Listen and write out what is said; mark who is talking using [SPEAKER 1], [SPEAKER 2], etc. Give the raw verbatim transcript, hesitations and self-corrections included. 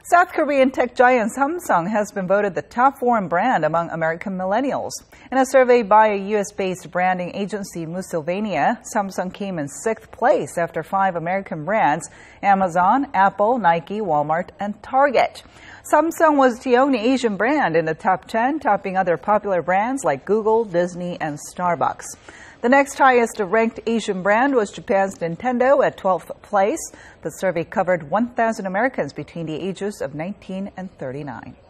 [SPEAKER 1] South Korean tech giant Samsung has been voted the top foreign brand among American millennials. In a survey by a U S-based branding agency, Musilvania, Samsung came in sixth place after five American brands: Amazon, Apple, Nike, Walmart, and Target. Samsung was the only Asian brand in the top ten, topping other popular brands like Google, Disney, and Starbucks. The next highest ranked Asian brand was Japan's Nintendo at twelfth place. The survey covered one thousand Americans between the ages of nineteen and thirty-nine.